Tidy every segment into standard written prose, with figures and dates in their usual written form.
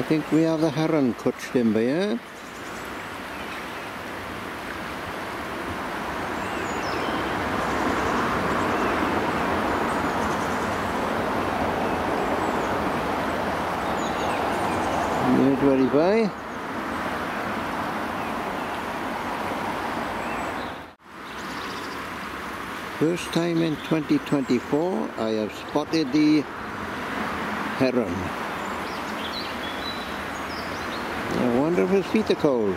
I think we have the heron couched in by here. Minute 25. First time in 2024 I have spotted the heron. I wonder if his feet are cold.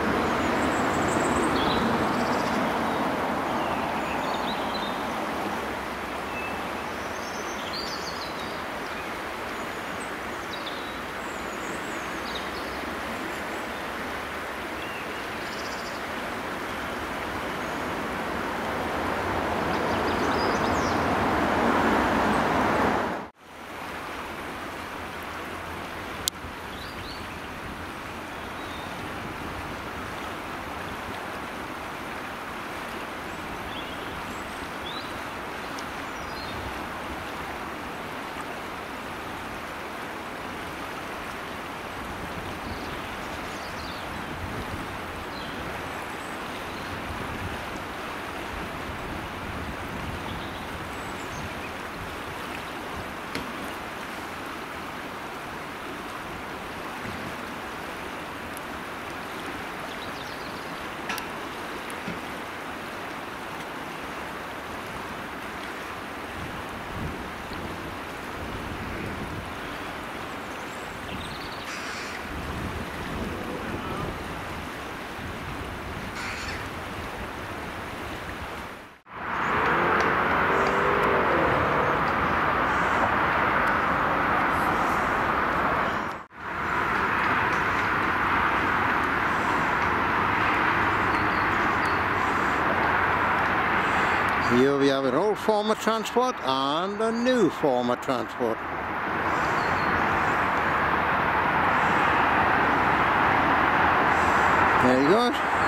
Here we have an old form of transport and a new form of transport. There you go.